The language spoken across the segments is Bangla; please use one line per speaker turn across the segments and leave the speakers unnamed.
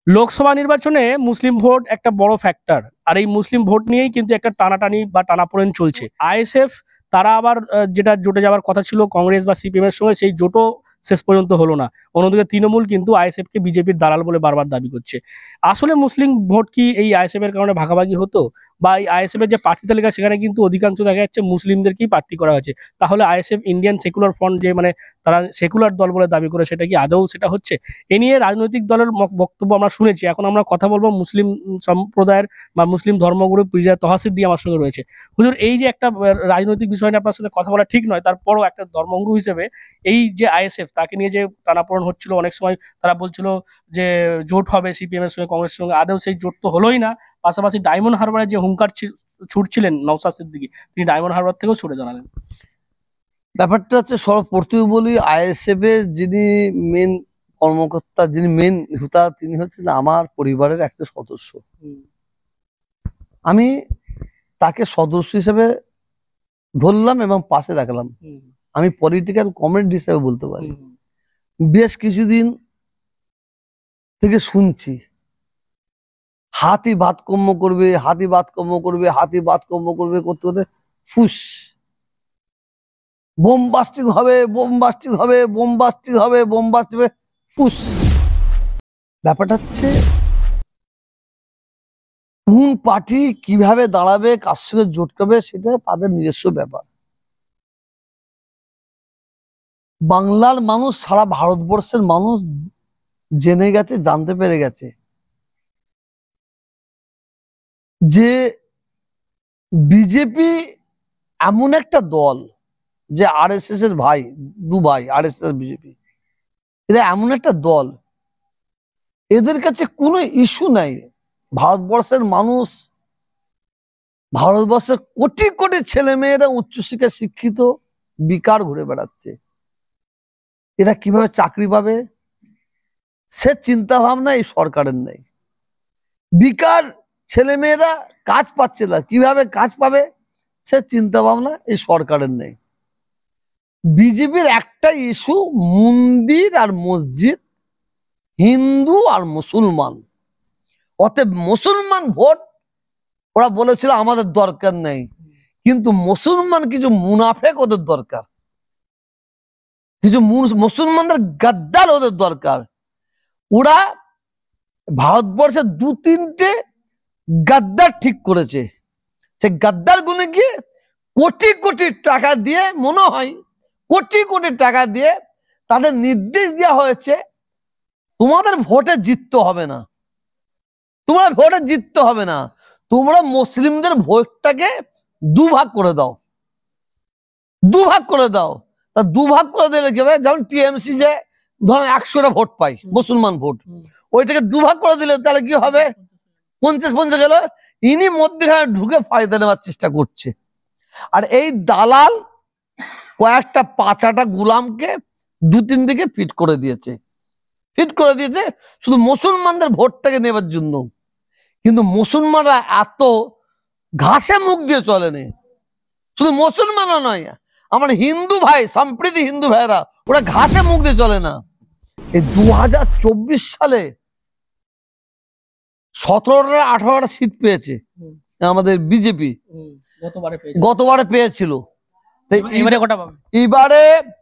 লোকসভা নির্বাচনে মুসলিম ভোট একটা বড় ফ্যাক্টর। আর এই মুসলিম ভোট নিয়েই কিন্তু একটা টানাটানি বা টানাপোড়েন চলছে। আইএসএফ তারা আবার যেটা জোটে যাওয়ার কথা ছিল কংগ্রেস বা সিপিএম এর সঙ্গে, সেই জোটও শেষ পর্যন্ত হলো না। অন্যদিকে তৃণমূল কিন্তু আইএসএফ কে বিজেপির দালাল বলে বারবার দাবি করছে। আসলে মুসলিম ভোট কি এই আইএসএফ এর কারণে ভাগাভাগি হতো, বা এই আইএসএফ এর যে প্রার্থী তালিকা সেখানে কিন্তু অধিকাংশ দেখা যাচ্ছে মুসলিমদেরকেই প্রার্থী করা হয়েছে। তাহলে আইএসএফ ইন্ডিয়ান সেকুলার ফ্রন্ট, যে মানে তারা সেকুলার দল বলে দাবি করে, সেটা কি আদৌ সেটা হচ্ছে? এ নিয়ে রাজনৈতিক দলের বক্তব্য আমরা শুনেছি। এখন আমরা কথা বলবো মুসলিম সম্প্রদায়ের বা মুসলিম ধর্মগুরু পীরজা তহা সিদ্দিকী আমার সঙ্গে রয়েছে। হুজুর, এই যে একটা রাজনৈতিক বিষয় নিয়ে আপনার সাথে কথা বলা ঠিক নয়, তারপরও একটা ধর্মগুরু হিসেবে এই যে আইএসএফ, তাকে নিয়ে যে টানাপোড়েন হচ্ছিল, অনেক সময় তারা বলছিল যে জোট হবে সিপিএম এর সঙ্গে কংগ্রেসের সঙ্গে, আদৌ সেই জোট তো হলোই না। পাশাপাশি ডায়মন্ড হারবারের যে হুঙ্কার ছুটছিলেন নওশাদ সিদ্দিকী, তিনি ডায়মন্ড হারবার থেকেও সরে দাঁড়ালেন।
ব্যাপারটা হচ্ছে সর্বপ্রথমে বলি, আইএসএফ এর যিনি মেন কর্মকর্তা, যিনি মেন হুতা, তিনি হচ্ছেন আমার পরিবারের একটা সদস্য। আমি তাকে সদস্য হিসেবে ধরলাম এবং পাশে রাখলাম। আমি পলিটিক্যাল কমরেড হিসেবে বলতে পারি। বেশ কিছুদিন থেকে শুনছি হাতি বাতকর্ম করবে, হাতি বাতকর্ম করবে, হাতি বাতকর্ম করবে করতে করতে ফুস, বোমবাস্টিং হবে, বোমবাস্টিং হবে, বোমবাস্টিং হবে, বোমবাস্টিং হবে, ফুস। ব্যাপারটা হচ্ছে কোন পার্টি কিভাবে দাঁড়াবে, কার সঙ্গে জোট করবে, সেটা তাদের নিজস্ব ব্যাপার। বাংলার মানুষ, সারা ভারতবর্ষের মানুষ জেনে গেছে, জানতে পেরে গেছে যে বিজেপি এমন একটা দল, যে আরএসএস এর ভাই, দু ভাই আরএসএস আর বিজেপি, এরা এমন একটা দল, এদের কাছে কোনো ইস্যু নাই। ভারতবর্ষের মানুষ, ভারতবর্ষের কোটি কোটি ছেলে মেয়েরা উচ্চশিক্ষায় শিক্ষিত, বেকার ঘুরে বেড়াচ্ছে। এরা কিভাবে চাকরি পাবে সে চিন্তা ভাবনা এই সরকারের নেই। বেকার ছেলে মেয়েরা কাজ পাচ্ছে না, কিভাবে কাজ পাবে সে চিন্তা ভাবনা এই সরকারের নেই। বিজেপির একটা ইস্যু মন্দির আর মসজিদ, হিন্দু আর মুসলমান। অতএব মুসলমান ভোট ওরা বলেছিল আমাদের দরকার নেই, কিন্তু মুসলমান কিছু মুনাফেক ওদের দরকার, কিছু মুসলমানদের গাদ্দার ওদের দরকার। ওরা ভারতবর্ষের দু তিনটে গাদ্দার ঠিক করেছে। সে গাদ্দার গুনে গিয়ে কোটি কোটি টাকা দিয়ে, মনে হয় কোটি কোটি টাকা দিয়ে তাদের নির্দেশ দেওয়া হয়েছে, তোমাদের ভোটে জিততে হবে না, তোমরা ভোটে জিততে হবে না, তোমরা মুসলিমদের ভোটটাকে দুভাগ করে দাও, দুভাগ করে দাও। তা দুভাগ করে দিলে কি হবে, যেমন টিএমসি যে ধরেন 100টা ভোট পাই মুসলমান ভোট, ওইটাকে দুভাগ করে দিলে তাহলে কি হবে, 50-50 গেল। ইনি মধ্যখানে ঢুকে ফায়দা নেওয়ার চেষ্টা করছে। আর এই দালাল কয়েকটা পাঁচাটা গুলামকে দু তিন দিকে ফিট করে দিয়েছে, ফিট করে দিয়েছে শুধু মুসলমানদের ভোটটাকে নেবার জন্য। কিন্তু মুসলমানরা এত ঘাসে মুখ দিয়ে চলেনি, শুধু মুসলমানও নয়, আমার হিন্দু ভাই, সম্প্রীতি হিন্দু ভাইরা, ওরা ঘাসে মুখ দিয়ে চলে না। এই 2024 সালে 17টা-18টা সিট পেয়েছে আমাদের বিজেপি, গতবারে পেয়েছিল। এবারে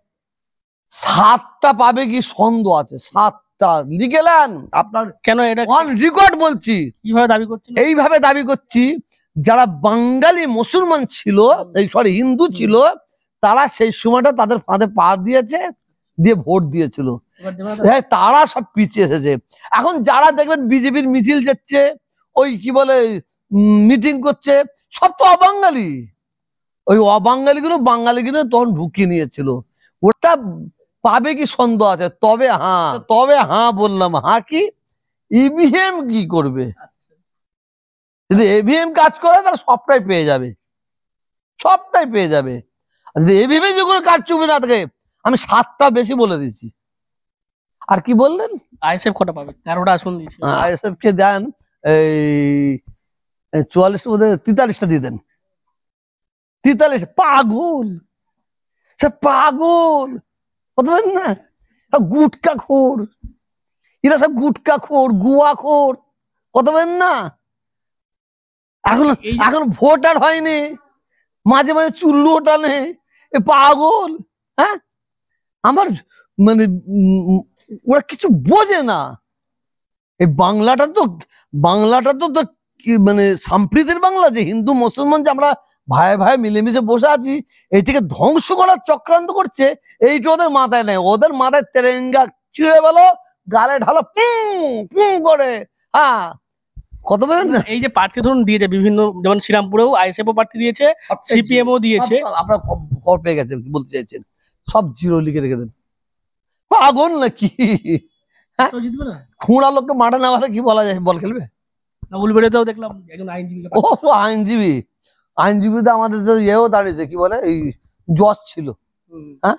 7টা পাবে কি সন্দেহ আছে, 7টা লিখে নেন আপনার।
কেন এটা
অন রেকর্ড বলছি,
কিভাবে দাবি করছেন?
এইভাবে দাবি করছি, যারা বাঙালি মুসলমান ছিল, এই সরি হিন্দু ছিল, তারা সেই সময়টা তাদের ফাঁদে পা দিয়েছে, দিয়ে ভোট দিয়েছিল, তারা সব পিছিয়ে এসেছে। এখন যারা দেখবেন বিজেপির মিছিল যাচ্ছে, ওই কি বলে মিটিং করছে, সব তো অবাঙালি। ওই অবাঙালিগুলো বাঙালিগুলো তখন ঢুকিয়ে নিয়েছিল। ওটা পাবে কি সন্দেহ আছে। তবে হ্যাঁ বললাম, হ্যাঁ কি ইভিএম কি করবে, যদি এভিএম কাজ করে তাহলে সবটাই পেয়ে যাবে, সবটাই পেয়ে যাবে। যদি এভিএম যে কোনো কাজ চুপে না থাকে, আমি 7টা বেশি বলে দিচ্ছি। আর কি বললেন,
আইএসএফ কটা পাবে? 13টা আসন দিয়েছে।
আইএসএফ কে দেন এই 44 মধ্যে 43টা দিয়ে দেন। 43 পাগল, সে পাগল বুঝলেন না, গুটকা খোর, এরা সব গুটকা খোর, গুয়া খোর, কত বলেন না। এখন এখন ভোট আর হয়নি, মাঝে মাঝে চুল্লু টানে, এ পাগল। হ্যাঁ, আমার মানে ওরা কিছু বোঝে না। এই বাংলাটা তো মানে সম্প্রীতির বাংলা, যে হিন্দু মুসলমান যে আমরা ভাই ভাই মিলেমিশে বসে আছি, এইটিকে ধ্বংস করার চক্রান্ত করছে। এইটা ওদের মাথায় নেই। ওদের মাথায় তেরেঙ্গা চিড়ে বেলো, গালে ঢালো করে। হ্যাঁ, কত বলেন না।
এই যে প্রার্থী ধরুন দিয়েছে বিভিন্ন, যেমন শ্রীরামপুরেও আইএসএফ প্রার্থী দিয়েছে, সিপিএম ও দিয়েছে।
আপনার খবর পেয়ে গেছেন, কি বলতে চাইছেন? সব জিরো লিখে রেখে দেন। পাগল নাকি? হ্যাঁ,
জিতবে না।
খুঁড়া লোককে মাঠে না মারে কি বলা যায়? বল খেলবে?
উলবেড়েতেও দেখলাম একজন আইনজীবী।
ও আইনজীবীতে আমাদের তো ইয়েও দাঁড়িয়েছে, কি বলে, এই জজ ছিল। হ্যাঁ,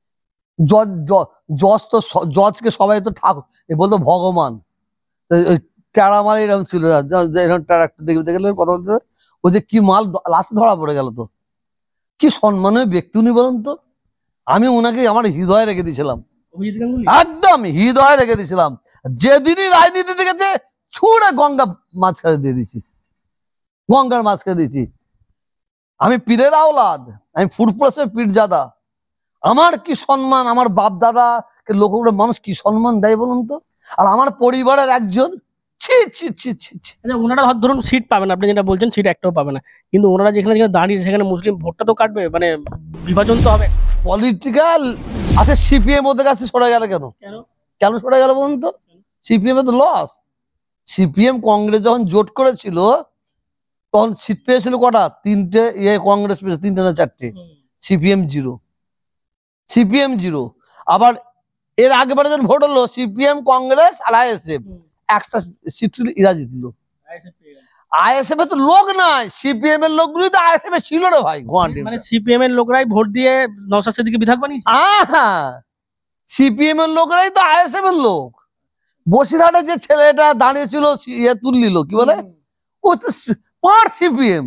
জজ তো জজকে সবাই তো ঠাকুর বলতো, ভগবান। ওই টেরা মাল এরকম ছিল, এরকম টেরা দেখতে গেলে কথা বলতে, ও যে কি মাল লাস্টে ধরা পড়ে গেল। তো কি সম্মানীয় ব্যক্তি উনি বলুন তো। আমি ওনাকে আমার হৃদয়ে রেখে দিয়েছিলাম, একদম হৃদয়ে রেখে দিয়েছিলাম। যেদিনই রাজনীতি দেখেছে ছুড়ে গঙ্গা মাঝখানে দিয়ে দিয়েছি, গঙ্গার মাঝখানে দিয়েছি। আমি পীরের আওলাদ, আমি ফুরফুরাসে পীরজাদা। আমার কি সম্মান, আমার বাপ দাদা লোকগুলো মানুষ কি সম্মান দেয় বলুন তো। আর আমার পরিবারের একজন, ছি ছি ছি ছি ছি।
ওনারা ধরুন সিট পাবে না, আপনি যেটা বলছেন সিট একটাও পাবে না, কিন্তু ওনারা যেখানে যেখানে দাঁড়িয়ে সেখানে মুসলিম ভোটটা তো কাটবে, মানে বিভাজন তো হবে।
পলিটিক্যাল আচ্ছা, সিপিএম ওদের কাছে সরে গেল কেন? কেন সরে গেল বলুন তো? সিপিএম এ তো লস। সিপিএম কংগ্রেস যখন জোট করেছিল তখন সিট পেয়েছিল কটা? তিনটে। কংগ্রেস পেয়েছে তিনটে না চারটে, সিপিএম জিরো। আবার এর আগেবারে যখন ভোট হলো সিপিএম, কংগ্রেস আর আইএসএফ, একটা সিট ইরা জিতলো। আইএসএফ এ তো লোক নাই, সিপিএম এর লোকগুলি তো আইএসএফ এ ছিল রে ভাই।
মানে সিপিএম এর লোকরাই ভোট দিয়ে নওশাদ সিদ্দিকী বিধায়ক বানিয়েছে।
সিপিএম এর লোকরাই তো আইএসএফ এর লোক। বসিরহাটে যে ছেলেটা দাঁড়িয়েছিল ইয়ে তুললিল, কি বলে, ও তো পার সিপিএম।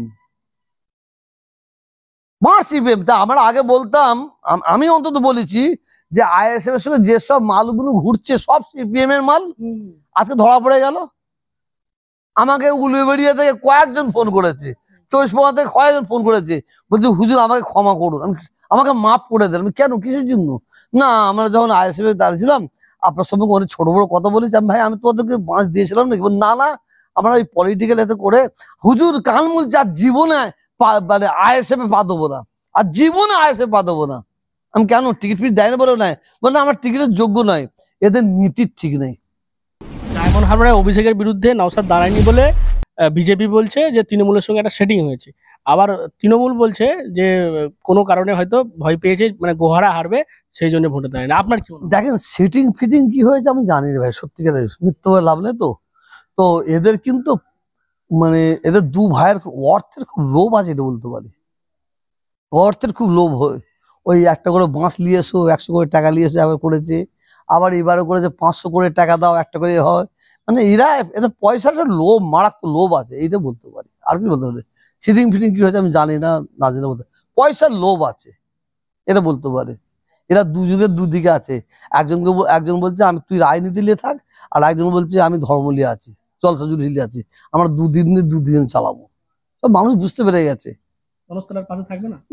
তা আমরা আগে বলতাম, আমি অন্তত বলেছি যে আইএসএফ এর সঙ্গে যেসব মালগুলো ঘুরছে সব সিপিএম এর মাল। আজকে ধরা পড়ে গেল। আমাকে উলুবেড়িয়া থেকে কয়েকজন ফোন করেছে, চৌষপা থেকে কয়েকজন ফোন করেছে, বলছে হুজুর আমাকে ক্ষমা করুন, আমাকে মাফ করে দেন। কেন, কিসের জন্য? না, আমরা যখন আইএসএফ এ দাঁড়িয়েছিলাম আপনার সঙ্গে অনেক ছোট বড় কথা বলেছি। ভাই আমি তোমাদেরকে বাঁশ দিয়েছিলাম নাকি? না না, আমরা ওই পলিটিক্যাল এতে করে হুজুর কানমুল যা জীবনে মানে আইএসএফ এ পা দেবো না, আর জীবনে আইএসএফ পা দেবো না। আমি কেন, টিকিট ফিট দেয় না বলে নাই, বলে আমার টিকিটের যোগ্য নয়, এদের নীতির ঠিক নেই।
ডায়মন্ড হারবারে অভিষেকের বিরুদ্ধে নওশাদ দাঁড়ায়নি বলে বিজেপি বলছে যে তৃণমূলের সঙ্গে একটা সেটিং হয়েছে। আবার তৃণমূল বলছে যে কোনো কারণে হয়তো ভয় পেয়েছে, মানে গোহারা হারবে সেই জন্য ভোটে দাঁড়ায় না। আপনার কি মনে হয়?
দেখেন সেটিং ফিটিং কি হয়েছে আমি জানি না ভাই, সত্যিকারের মিথ্যে হয়ে লাভ নেই। তো এদের কিন্তু মানে এদের দু ভাইয়ের অর্থের খুব লোভ আছে, এটা বলতে পারি। অর্থের খুব লোভ হয়। ওই একটা করে বাঁশ নিয়ে এসো, 100 করে টাকা নিয়ে এসো, আবার করেছে। আবার এবারও করেছে 500 করে টাকা দাও, একটা করে হয়। মানে এদের পয়সাটা লোভ, মারাত্মক লোভ আছে, এইটা বলতে পারি। আর কি বলতে পারি? সিটিং ফিটিং কি হয়েছে আমি জানি না, না জেনে বলতে, পয়সার লোভ আছে, এটা বলতে পারে। এরা দুযুগের দুদিকে আছে। একজন বলছে আমি তুই রাজনীতি নিয়ে থাক, আর একজন বলছে আমি ধর্ম নিয়ে আছি, জলসা জুড়ি নিয়ে আছি, আমরা দুদিন চালাবো। মানুষ বুঝতে পেরে গেছে।
থাকবে না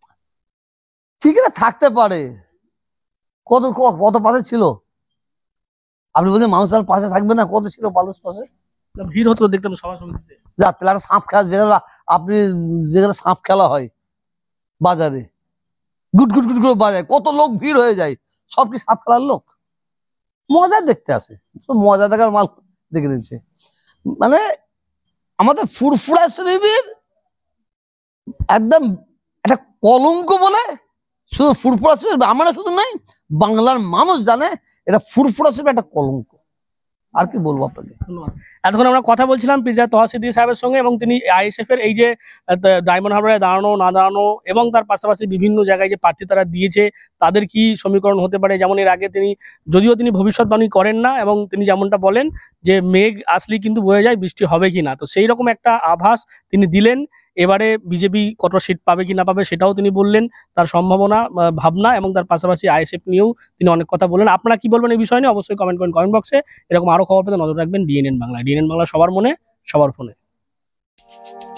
ঠিক আছে, থাকতে পারে। কত কত পাশে ছিল? আপনি বলছেন মানুষ তার পাশে থাকবে না? কত ছিল মানুষ পাশে?
ভিড় হতো দেখতাম সভা সমিতিতে।
যা তাহলে একটা সাপ খেলা, যেখানে সাপ খেলা হয় বাজারে, গুট গুট গুট করে বাজায়, কত লোক ভিড় হয়ে যায়। সব কি সাপ খেলার লোক? মজা দেখতে আসে, মজা দেখার মাল দেখে নিচ্ছে। মানে আমাদের ফুরফুরা শরীফের একদম একটা কলঙ্ক বলে, শুধু ফুরফুরা শরীফ আমরা শুধু নাই, বাংলার মানুষ জানে এটা ফুরফুরা শরীফ একটা কলঙ্ক। আর কি বলবো আপনাকে।
ধন্যবাদ। এতক্ষণ আমরা কথা বলছিলাম পীরজাদা তোহা সিদ্দিকী সাহেবের সঙ্গে, এবং তিনি আইএসএফ এর এই যে ডায়মন্ড হারবারে দাঁড়ানো না দাঁড়ানো, এবং তার পাশাপাশি বিভিন্ন জায়গায় যে প্রার্থী তারা দিয়েছে তাদের কি সমীকরণ হতে পারে। যেমন এর আগে যদিও তিনি ভবিষ্যৎবাণী করেন না, এবং তিনি যেমনটা বলেন যে মেঘ আসলেই কিন্তু বোঝা যায় বৃষ্টি হবে কি না, তো সেই রকম একটা আভাস তিনি দিলেন। এবারে বিজেপি কত সিট পাবে কি না পাবে সেটাও তিনি বললেন, তার সম্ভাবনা, ভাবনা, এবং তার পাশাপাশি আইএসএফ নিয়েও তিনি অনেক কথা বললেন। আপনারা কি বলবেন এই বিষয় নিয়ে অবশ্যই কমেন্ট করেন কমেন্ট বক্সে। এরকম আরো খবর পেতে নজর রাখবেন ডিএনএন বাংলা। ডিএনএন বাংলা সবার মনে, সবার ফোনে।